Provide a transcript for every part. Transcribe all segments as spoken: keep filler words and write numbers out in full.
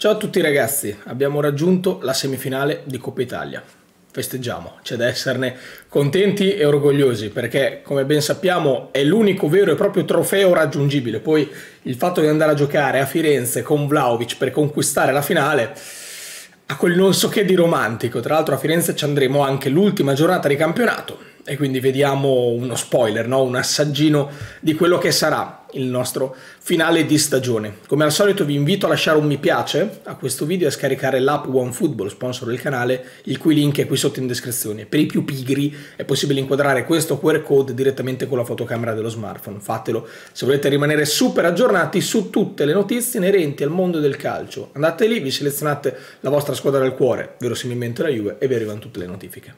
Ciao a tutti ragazzi, abbiamo raggiunto la semifinale di Coppa Italia. Festeggiamo, c'è da esserne contenti e orgogliosi perché, come ben sappiamo, è l'unico vero e proprio trofeo raggiungibile. Poi il fatto di andare a giocare a Firenze con Vlahovic per conquistare la finale ha quel non so che di romantico. Tra l'altro a Firenze ci andremo anche l'ultima giornata di campionato e quindi vediamo uno spoiler, no? Un assaggino di quello che sarà il nostro finale di stagione. Come al solito vi invito a lasciare un mi piace a questo video e a scaricare l'app OneFootball, sponsor del canale, il cui link è qui sotto in descrizione. Per i più pigri è possibile inquadrare questo Q R code direttamente con la fotocamera dello smartphone. Fatelo se volete rimanere super aggiornati su tutte le notizie inerenti al mondo del calcio. Andate lì, vi selezionate la vostra squadra del cuore, verosimilmente la Juve, e vi arrivano tutte le notifiche.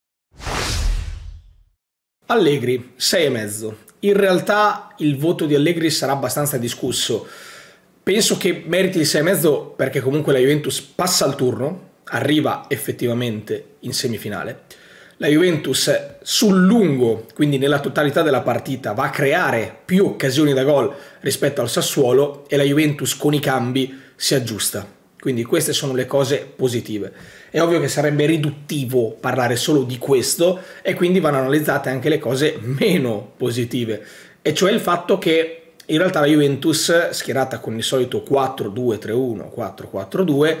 Allegri, sei e mezzo. In realtà il voto di Allegri sarà abbastanza discusso. Penso che meriti il sei e mezzo perché comunque la Juventus passa al turno, arriva effettivamente in semifinale. La Juventus sul lungo, quindi nella totalità della partita, va a creare più occasioni da gol rispetto al Sassuolo e la Juventus con i cambi si aggiusta. Quindi queste sono le cose positive. È ovvio che sarebbe riduttivo parlare solo di questo e quindi vanno analizzate anche le cose meno positive, e cioè il fatto che in realtà la Juventus, schierata con il solito quattro due tre uno, quattro quattro due,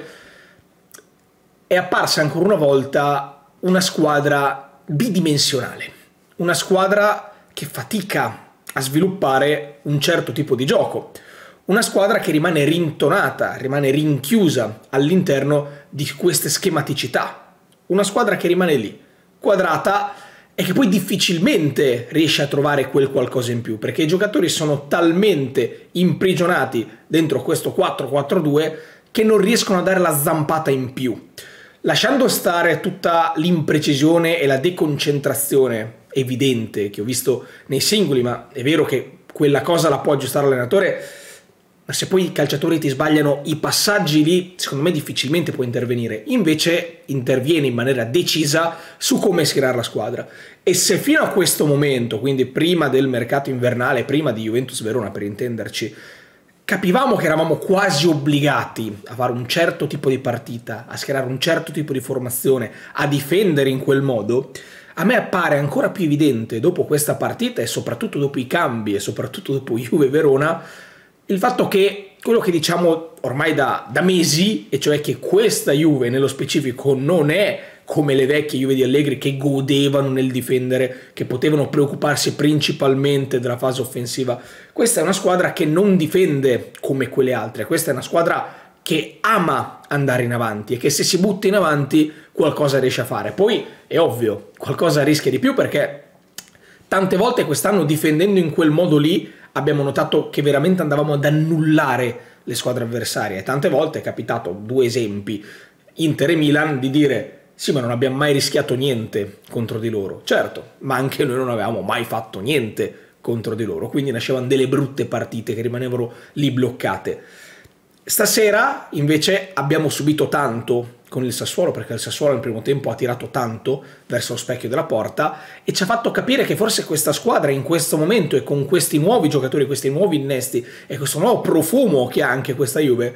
è apparsa ancora una volta una squadra bidimensionale, una squadra che fatica a sviluppare un certo tipo di gioco. Una squadra che rimane rintonata, rimane rinchiusa all'interno di queste schematicità. Una squadra che rimane lì, quadrata, e che poi difficilmente riesce a trovare quel qualcosa in più, perché i giocatori sono talmente imprigionati dentro questo quattro quattro due che non riescono a dare la zampata in più. Lasciando stare tutta l'imprecisione e la deconcentrazione evidente che ho visto nei singoli, ma è vero che quella cosa la può aggiustare l'allenatore. Ma se poi i calciatori ti sbagliano i passaggi lì, secondo me difficilmente può intervenire. Invece interviene in maniera decisa su come schierare la squadra. E se fino a questo momento, quindi prima del mercato invernale, prima di Juventus-Verona per intenderci, capivamo che eravamo quasi obbligati a fare un certo tipo di partita, a schierare un certo tipo di formazione, a difendere in quel modo, a me appare ancora più evidente dopo questa partita e soprattutto dopo i cambi e soprattutto dopo Juve-Verona il fatto che quello che diciamo ormai da, da mesi, e cioè che questa Juve nello specifico non è come le vecchie Juve di Allegri che godevano nel difendere, che potevano preoccuparsi principalmente della fase offensiva. Questa è una squadra che non difende come quelle altre, questa è una squadra che ama andare in avanti e che se si butta in avanti qualcosa riesce a fare. Poi è ovvio, qualcosa rischia di più perché tante volte quest'anno difendendo in quel modo lì abbiamo notato che veramente andavamo ad annullare le squadre avversarie. Tante volte è capitato, due esempi, Inter e Milan, di dire sì, ma non abbiamo mai rischiato niente contro di loro. Certo, ma anche noi non avevamo mai fatto niente contro di loro, quindi nascevano delle brutte partite che rimanevano lì bloccate. Stasera invece abbiamo subito tanto con il Sassuolo, perché il Sassuolo nel primo tempo ha tirato tanto verso lo specchio della porta e ci ha fatto capire che forse questa squadra in questo momento e con questi nuovi giocatori, questi nuovi innesti e questo nuovo profumo che ha anche questa Juve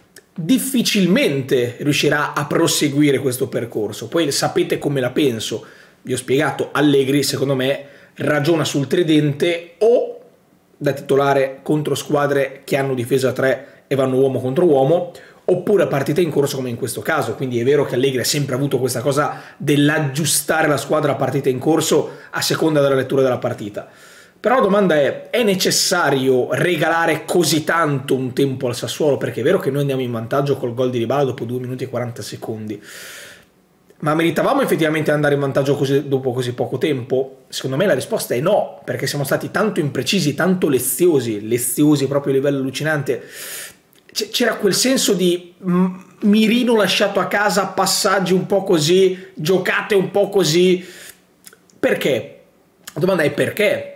difficilmente riuscirà a proseguire questo percorso. Poi sapete come la penso, vi ho spiegato, Allegri secondo me ragiona sul tridente o da titolare contro squadre che hanno difesa a tre e vanno uomo contro uomo, oppure a partita in corso come in questo caso. Quindi è vero che Allegri ha sempre avuto questa cosa dell'aggiustare la squadra a partita in corso a seconda della lettura della partita. Però la domanda è, è necessario regalare così tanto un tempo al Sassuolo? Perché è vero che noi andiamo in vantaggio col gol di Dybala dopo due minuti e quaranta secondi, ma meritavamo effettivamente andare in vantaggio così, dopo così poco tempo? Secondo me la risposta è no, perché siamo stati tanto imprecisi, tanto leziosi, leziosi proprio a livello allucinante. C'era quel senso di mirino lasciato a casa, passaggi un po' così, giocate un po' così. Perché? La domanda è perché?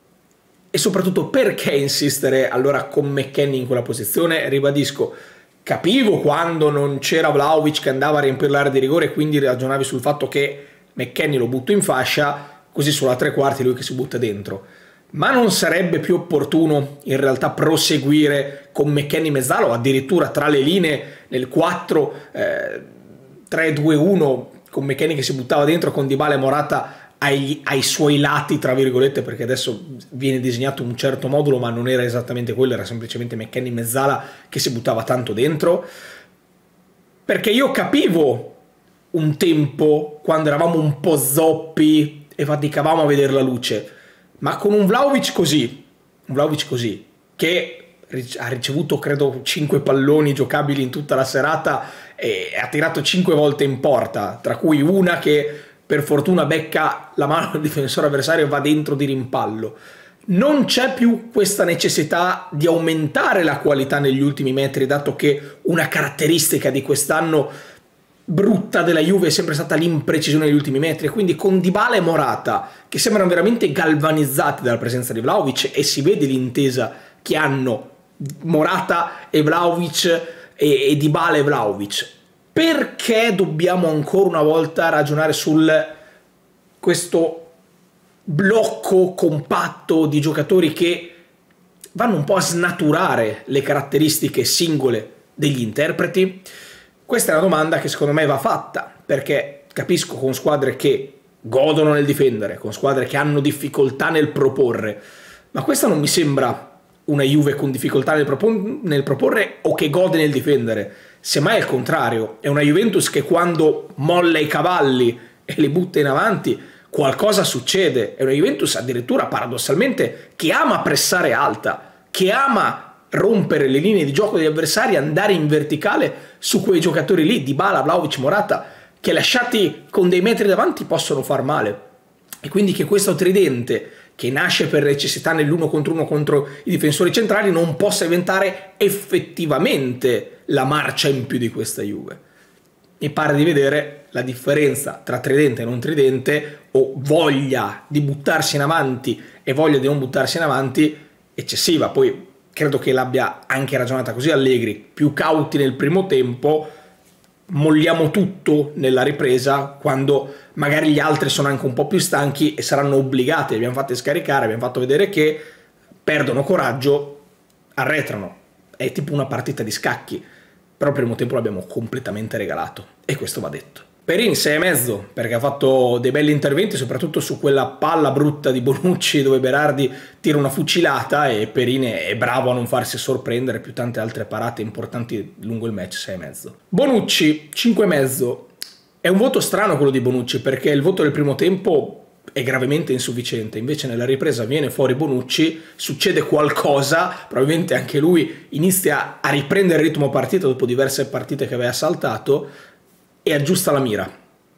E soprattutto perché insistere allora con McKennie in quella posizione? Ribadisco, capivo quando non c'era Vlahovic che andava a riempire l'area di rigore e quindi ragionavi sul fatto che McKennie lo butto in fascia, così sulla tre quarti lui che si butta dentro. ma non sarebbe più opportuno in realtà proseguire con McKennie mezzala o addirittura tra le linee nel quattro tre due uno con McKennie che si buttava dentro, con Dybala e Morata ai, ai suoi lati, tra virgolette, perché adesso viene disegnato un certo modulo ma non era esattamente quello, era semplicemente McKennie mezzala che si buttava tanto dentro, perché io capivo un tempo quando eravamo un po' zoppi e faticavamo a vedere la luce, ma con un Vlahovic così, un Vlahovic così, che ha ricevuto credo cinque palloni giocabili in tutta la serata e ha tirato cinque volte in porta, tra cui una che per fortuna becca la mano del difensore avversario e va dentro di rimpallo. Non c'è più questa necessità di aumentare la qualità negli ultimi metri, dato che una caratteristica di quest'anno brutta della Juve è sempre stata l'imprecisione negli ultimi metri, e quindi con Dybala e Morata che sembrano veramente galvanizzati dalla presenza di Vlahovic, e si vede l'intesa che hanno Morata e Vlahovic e, e Dybala e Vlahovic. Perché dobbiamo ancora una volta ragionare sul questo blocco compatto di giocatori che vanno un po' a snaturare le caratteristiche singole degli interpreti? Questa è una domanda che secondo me va fatta, perché capisco con squadre che godono nel difendere, con squadre che hanno difficoltà nel proporre, ma questa non mi sembra una Juve con difficoltà nel, propon- nel proporre o che gode nel difendere. Semmai è il contrario, è una Juventus che quando molla i cavalli e li butta in avanti qualcosa succede. È una Juventus addirittura paradossalmente che ama pressare alta, che ama rompere le linee di gioco degli avversari, andare in verticale su quei giocatori lì, Dybala, Vlahovic, Morata, che lasciati con dei metri davanti possono far male. E quindi che questo tridente, che nasce per necessità nell'uno contro uno contro i difensori centrali, non possa diventare effettivamente la marcia in più di questa Juve. Mi pare di vedere la differenza tra tridente e non tridente, o voglia di buttarsi in avanti e voglia di non buttarsi in avanti, eccessiva. Poi credo che l'abbia anche ragionata così Allegri, più cauti nel primo tempo, molliamo tutto nella ripresa quando magari gli altri sono anche un po' più stanchi e saranno obbligati, li abbiamo fatti scaricare, abbiamo fatto vedere che perdono coraggio, arretrano. È tipo una partita di scacchi, però il primo tempo l'abbiamo completamente regalato, e questo va detto. Perin sei e mezzo, perché ha fatto dei belli interventi, soprattutto su quella palla brutta di Bonucci dove Berardi tira una fucilata e Perin è bravo a non farsi sorprendere, più tante altre parate importanti lungo il match. Sei e mezzo. Bonucci cinque e mezzo. È un voto strano quello di Bonucci, perché il voto del primo tempo è gravemente insufficiente, invece nella ripresa viene fuori Bonucci, succede qualcosa, probabilmente anche lui inizia a riprendere il ritmo partita dopo diverse partite che aveva saltato e aggiusta la mira.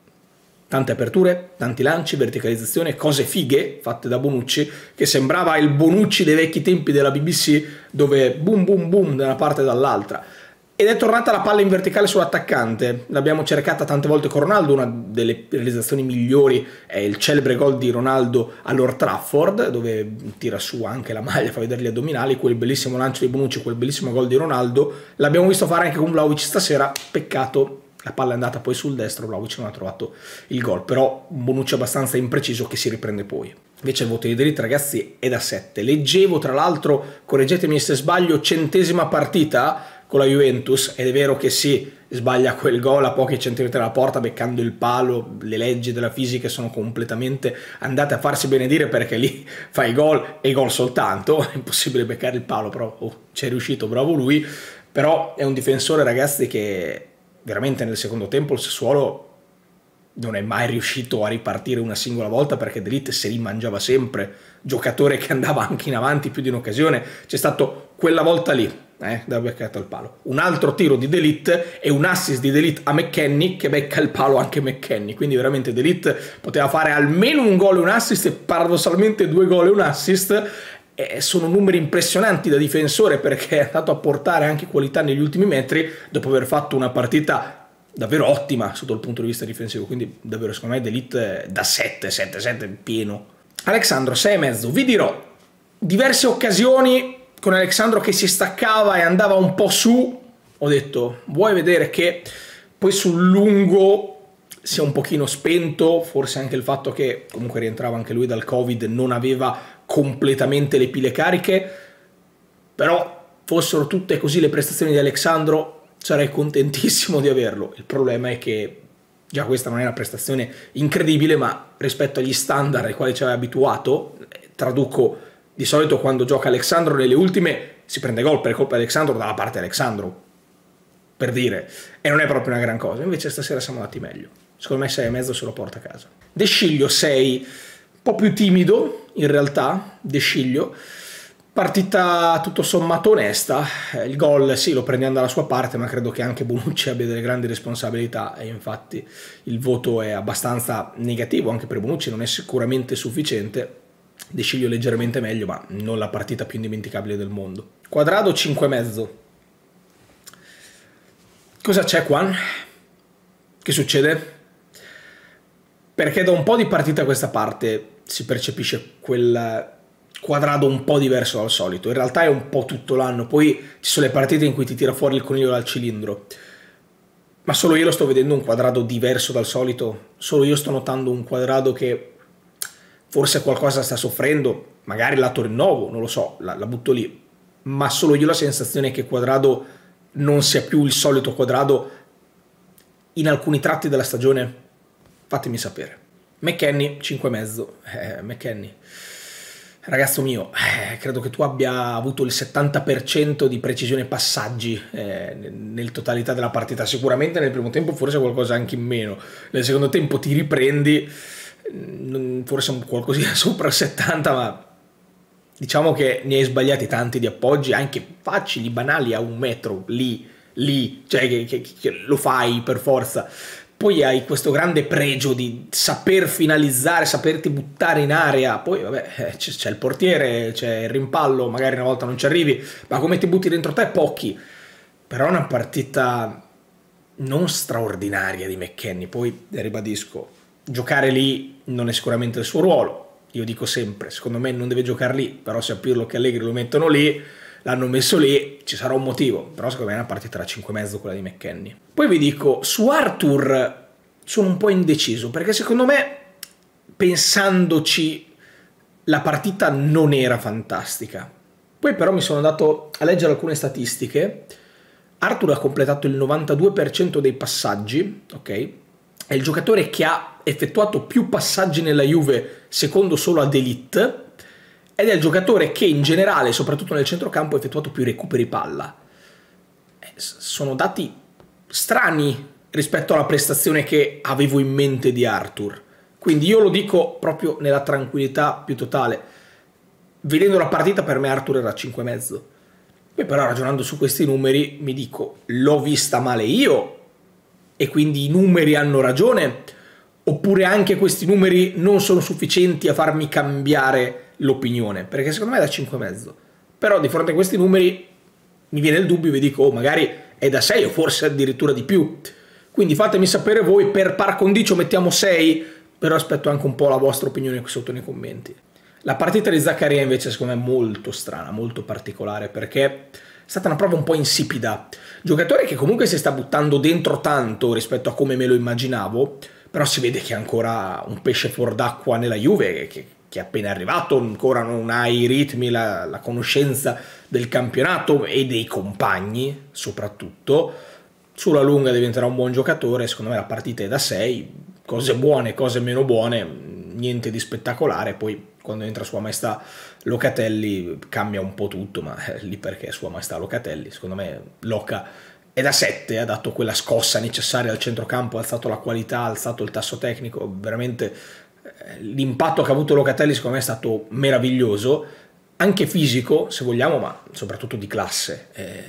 Tante aperture, tanti lanci, verticalizzazione, cose fighe fatte da Bonucci, che sembrava il Bonucci dei vecchi tempi della B B C, dove boom boom boom da una parte e dall'altra. Ed è tornata la palla in verticale sull'attaccante, l'abbiamo cercata tante volte con Ronaldo. Una delle realizzazioni migliori è il celebre gol di Ronaldo all'Old Trafford, dove tira su anche la maglia, fa vedere gli addominali, quel bellissimo lancio di Bonucci, quel bellissimo gol di Ronaldo. L'abbiamo visto fare anche con Vlahovic stasera, peccato, la palla è andata poi sul destro, Vlahovic non ha trovato il gol, però un Bonucci abbastanza impreciso che si riprende poi. Invece il voto di Delite, ragazzi, è da sette. Leggevo, tra l'altro, correggetemi se sbaglio, centesima partita con la Juventus, ed è vero che sì, sbaglia quel gol a pochi centimetri dalla porta beccando il palo, le leggi della fisica sono completamente andate a farsi benedire, perché lì fai gol e gol soltanto, è impossibile beccare il palo, però oh, ci è riuscito, bravo lui. Però è un difensore, ragazzi, che veramente nel secondo tempo il Sassuolo non è mai riuscito a ripartire una singola volta, perché Delite si rimangiava sempre, giocatore che andava anche in avanti più di un'occasione. C'è stato quella volta lì, eh, da beccato il palo, un altro tiro di Delite e un assist di Delite a McKennie che becca il palo anche McKennie, quindi veramente Delite poteva fare almeno un gol e un assist, e paradossalmente due gol e un assist. E sono numeri impressionanti da difensore, perché è andato a portare anche qualità negli ultimi metri dopo aver fatto una partita davvero ottima sotto il punto di vista difensivo. Quindi davvero secondo me Delite da sette, sette, sette pieno. Alexandro sei e mezzo. Vi dirò, diverse occasioni con Alexandro che si staccava e andava un po' su, ho detto vuoi vedere che poi sul lungo sia un pochino spento, forse anche il fatto che comunque rientrava anche lui dal Covid, non aveva completamente le pile cariche, però fossero tutte così le prestazioni di Alexandro sarei contentissimo di averlo. Il problema è che già questa non è una prestazione incredibile, ma rispetto agli standard ai quali ci aveva abituato, traduco, di solito quando gioca Alexandro nelle ultime si prende gol per colpa di Alexandro dalla parte di Alexandro, per dire, e non è proprio una gran cosa. Invece stasera siamo andati meglio, secondo me sei e mezzo se lo porta a casa. De Sciglio sei, un po' più timido in realtà, De Sciglio, partita tutto sommato onesta, il gol sì lo prendiamo dalla sua parte, ma credo che anche Bonucci abbia delle grandi responsabilità e infatti il voto è abbastanza negativo, anche per Bonucci non è sicuramente sufficiente. De Sciglio leggermente meglio, ma non la partita più indimenticabile del mondo. Quadrado cinque e mezzo. Cosa c'è qua? Che succede? Perché da un po' di partita a questa parte si percepisce quel Quadrado un po' diverso dal solito. In realtà è un po' tutto l'anno, poi ci sono le partite in cui ti tira fuori il coniglio dal cilindro, ma solo io lo sto vedendo un Quadrado diverso dal solito. Solo io sto notando un Quadrado che forse qualcosa sta soffrendo, magari lato rinnovo, non lo so, la, la butto lì, ma solo io ho la sensazione che Quadrado non sia più il solito Quadrado in alcuni tratti della stagione. Fatemi sapere. McKennie cinque e mezzo. eh, McKennie, ragazzo mio, eh, credo che tu abbia avuto il settanta per cento di precisione passaggi eh, nel totalità della partita. Sicuramente nel primo tempo forse qualcosa anche in meno, nel secondo tempo ti riprendi, forse un qualcosina sopra il settanta, ma diciamo che ne hai sbagliati tanti di appoggi, anche facili, banali, a un metro, lì, lì, cioè che, che, che lo fai per forza. Poi hai questo grande pregio di saper finalizzare, saperti buttare in area. Poi vabbè, c'è il portiere, c'è il rimpallo, magari una volta non ci arrivi, ma come ti butti dentro te? Pochi. Però è una partita non straordinaria di McKennie. Poi ribadisco, giocare lì non è sicuramente il suo ruolo. Io dico sempre, secondo me non deve giocare lì, però se a Pirlo che Allegri lo mettono lì, l'hanno messo lì, ci sarà un motivo, però secondo me è una partita da cinque e mezzo quella di McKennie. Poi vi dico, su Arthur sono un po' indeciso, perché secondo me, pensandoci, la partita non era fantastica. Poi però mi sono andato a leggere alcune statistiche. Arthur ha completato il novantadue per cento dei passaggi, ok? È il giocatore che ha effettuato più passaggi nella Juve, secondo solo a De Ligt, ed è il giocatore che in generale, soprattutto nel centrocampo, ha effettuato più recuperi palla. Eh, sono dati strani rispetto alla prestazione che avevo in mente di Arthur. Quindi io lo dico proprio nella tranquillità più totale. Vedendo la partita, per me Arthur era cinque e mezzo. Poi però ragionando su questi numeri mi dico, l'ho vista male io e quindi i numeri hanno ragione, oppure anche questi numeri non sono sufficienti a farmi cambiare l'opinione, perché secondo me è da cinque e mezzo. Però di fronte a questi numeri mi viene il dubbio e vi dico, oh, magari è da sei o forse addirittura di più. Quindi fatemi sapere voi, per par condicio mettiamo sei, però aspetto anche un po' la vostra opinione qui sotto nei commenti. La partita di Zaccaria invece secondo me è molto strana, molto particolare, perché è stata una prova un po' insipida. Giocatore che comunque si sta buttando dentro tanto rispetto a come me lo immaginavo, però si vede che è ancora un pesce fuor d'acqua nella Juve, che, che è appena arrivato, ancora non ha i ritmi, la, la conoscenza del campionato e dei compagni soprattutto. Sulla lunga diventerà un buon giocatore, secondo me la partita è da sei, cose buone, cose meno buone, niente di spettacolare. Poi quando entra Sua Maestà Locatelli cambia un po' tutto, ma è lì perché Sua Maestà Locatelli, secondo me Loca è da sette, ha dato quella scossa necessaria al centrocampo, ha alzato la qualità, ha alzato il tasso tecnico, veramente l'impatto che ha avuto Locatelli secondo me è stato meraviglioso, anche fisico se vogliamo, ma soprattutto di classe. Eh,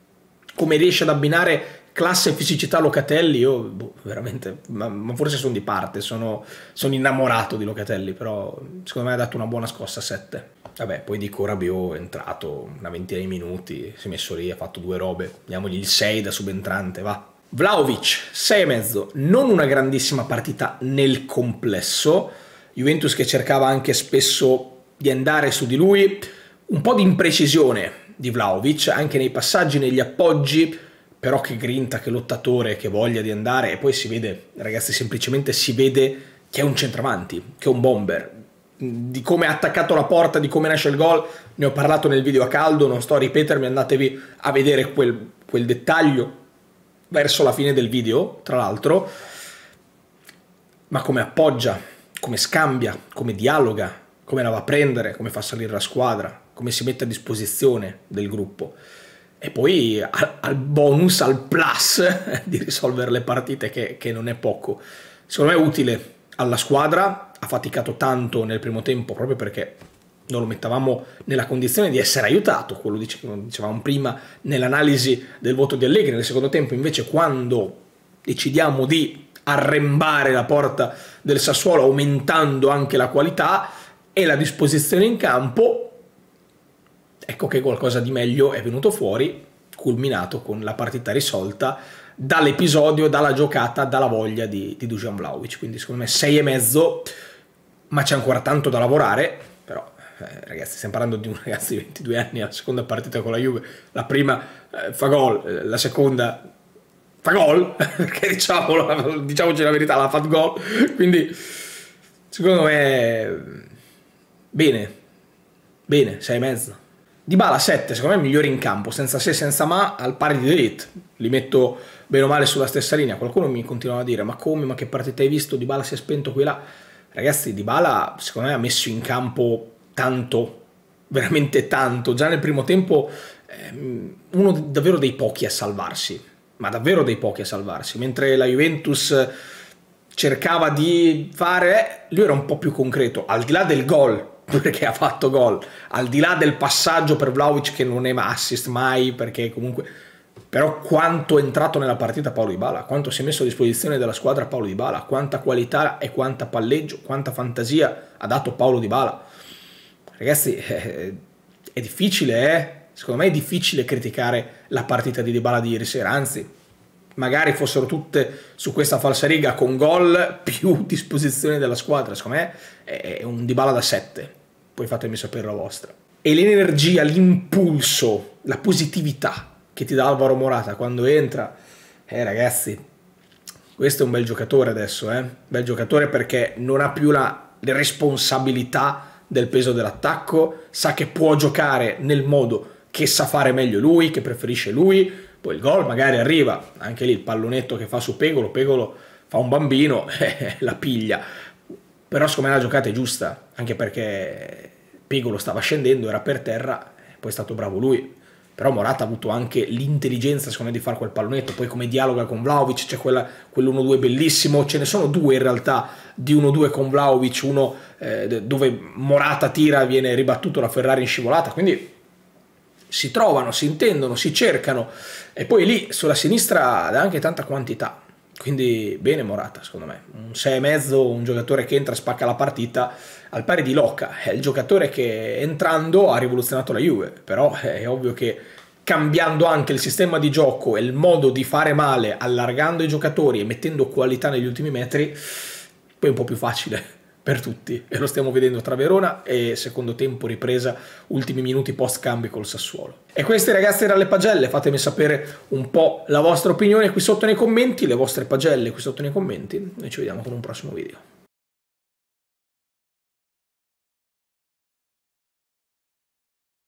come riesce ad abbinare classe e fisicità Locatelli, io boh, veramente, ma, ma forse sono di parte, sono, sono innamorato di Locatelli, però secondo me ha dato una buona scossa a sette. Vabbè, poi dico Rabiot è entrato una ventina di minuti, si è messo lì, ha fatto due robe, diamogli il sei da subentrante, va. Vlahovic, sei e mezzo, non una grandissima partita nel complesso, Juventus che cercava anche spesso di andare su di lui, un po' di imprecisione di Vlahovic, anche nei passaggi, negli appoggi, però che grinta, che lottatore, che voglia di andare, e poi si vede, ragazzi, semplicemente si vede che è un centravanti, che è un bomber. di come ha attaccato la porta, di come nasce il gol, ne ho parlato nel video a caldo, non sto a ripetermi, andatevi a vedere quel, quel dettaglio verso la fine del video, tra l'altro, ma come appoggia, come scambia, come dialoga, come la va a prendere, come fa salire la squadra, come si mette a disposizione del gruppo. E poi al, al bonus, al plus di risolvere le partite, che, che non è poco. Secondo me è utile alla squadra, ha faticato tanto nel primo tempo proprio perché non lo mettavamo nella condizione di essere aiutato, quello dicevamo prima nell'analisi del voto di Allegri. Nel secondo tempo invece, quando decidiamo di arrembare la porta del Sassuolo aumentando anche la qualità e la disposizione in campo, ecco che qualcosa di meglio è venuto fuori, culminato con la partita risolta dall'episodio, dalla giocata, dalla voglia di, di Dusan Vlahovic. Quindi secondo me sei e mezzo, ma c'è ancora tanto da lavorare. Però eh, ragazzi, stiamo parlando di un ragazzo di ventidue anni, la seconda partita con la Juve, la prima eh, fa gol, la seconda fa gol, perché diciamolo, diciamoci la verità, l'ha fatto gol. Quindi secondo me bene, bene, sei e mezzo. Dybala sette, secondo me migliore in campo, senza se senza ma, al pari di De Ligt. Li metto bene o male sulla stessa linea. Qualcuno mi continuava a dire ma come, ma che partita hai visto, Dybala si è spento qui là. Ragazzi, Dybala secondo me ha messo in campo tanto, veramente tanto. Già nel primo tempo eh, uno davvero dei pochi a salvarsi, ma davvero dei pochi a salvarsi. Mentre la Juventus cercava di fare, lui era un po' più concreto, al di là del gol, perché ha fatto gol, al di là del passaggio per Vlahovic che non è assist mai, perché comunque, però quanto è entrato nella partita Paulo Dybala, quanto si è messo a disposizione della squadra Paulo Dybala, quanta qualità e quanta palleggio, quanta fantasia ha dato Paulo Dybala. Ragazzi, è, è difficile, eh? Secondo me è difficile criticare la partita di Dybala di ieri sera, anzi magari fossero tutte su questa falsariga con gol più disposizione della squadra. Secondo me è un Dybala da sette, poi fatemi sapere la vostra. E l'energia, l'impulso, la positività che ti dà Alvaro Morata quando entra, eh ragazzi, questo è un bel giocatore adesso, eh? Bel giocatore perché non ha più la responsabilità del peso dell'attacco, sa che può giocare nel modo che sa fare meglio lui, che preferisce lui. Poi il gol magari arriva, anche lì il pallonetto che fa su Pegolo, Pegolo fa un bambino, eh, la piglia. Però secondo me la giocata è giusta, anche perché Pegolo stava scendendo, era per terra, poi è stato bravo lui. Però Morata ha avuto anche l'intelligenza, secondo me, di fare quel pallonetto. Poi come dialoga con Vlahovic, c'è quell'uno due bellissimo, ce ne sono due in realtà, di uno due con Vlahovic, uno eh, dove Morata tira, viene ribattuto la Ferrari in scivolata, quindi si trovano, si intendono, si cercano, e poi lì sulla sinistra dà anche tanta quantità, quindi bene Morata secondo me, un sei e mezzo, un giocatore che entra, spacca la partita, al pari di Loca, è il giocatore che entrando ha rivoluzionato la Juve, però è ovvio che cambiando anche il sistema di gioco e il modo di fare male, allargando i giocatori e mettendo qualità negli ultimi metri, poi è un po' più facile per tutti, e lo stiamo vedendo tra Verona e secondo tempo ripresa, ultimi minuti post cambio col Sassuolo. E questi ragazzi erano le pagelle, fatemi sapere un po' la vostra opinione qui sotto nei commenti, le vostre pagelle qui sotto nei commenti, noi ci vediamo con un prossimo video.